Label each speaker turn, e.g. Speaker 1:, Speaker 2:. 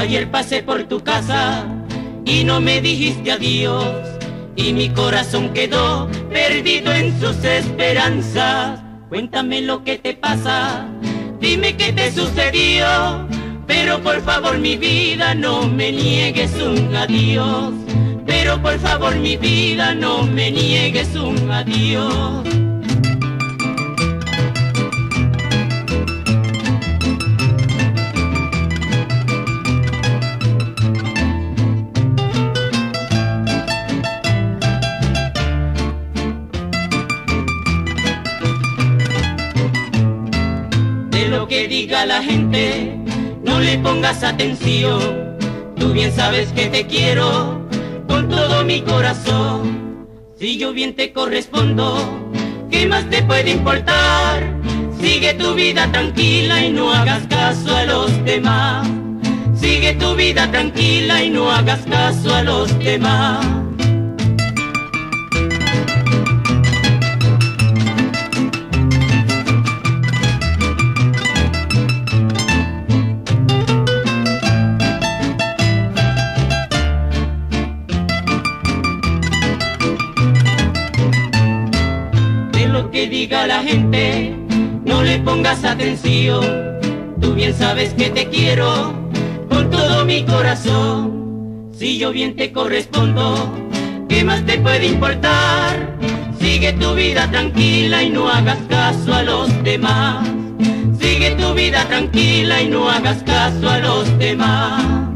Speaker 1: Ayer pasé por tu casa y no me dijiste adiós, y mi corazón quedó perdido en sus esperanzas. Cuéntame lo que te pasa, dime qué te sucedió, pero por favor mi vida no me niegues un adiós. Pero por favor mi vida no me niegues un adiós. De lo que diga la gente no le pongas atención, tú bien sabes que te quiero con todo mi corazón. Si yo bien te correspondo, ¿qué más te puede importar? Sigue tu vida tranquila y no hagas caso a los demás. Sigue tu vida tranquila y no hagas caso a los demás. Que diga la gente, no le pongas atención, tú bien sabes que te quiero con todo mi corazón. Si yo bien te correspondo, ¿qué más te puede importar? Sigue tu vida tranquila y no hagas caso a los demás. Sigue tu vida tranquila y no hagas caso a los demás.